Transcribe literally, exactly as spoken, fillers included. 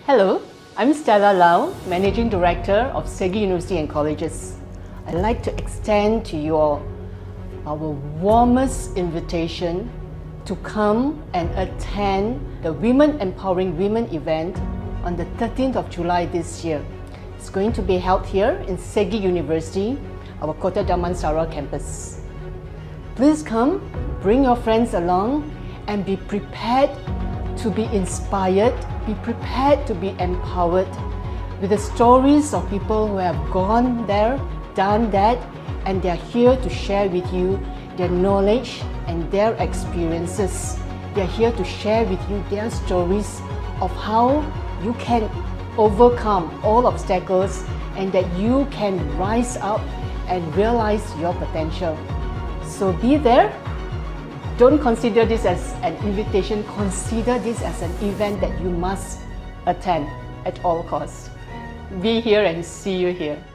Hello, I'm Stella Lau, Managing Director of Segi University and Colleges. I'd like to extend to you all our warmest invitation to come and attend the Women Empowering Women event on the thirteenth of July this year. It's going to be held here in Segi University, our Kota Damansara campus. Please come, bring your friends along, and be prepared to be inspired, be prepared to be empowered with the stories of people who have gone there, done that, and they're here to share with you their knowledge and their experiences. They're here to share with you their stories of how you can overcome all obstacles and that you can rise up and realize your potential. So be there. Don't consider this as an invitation, consider this as an event that you must attend at all costs. Be here and see you here.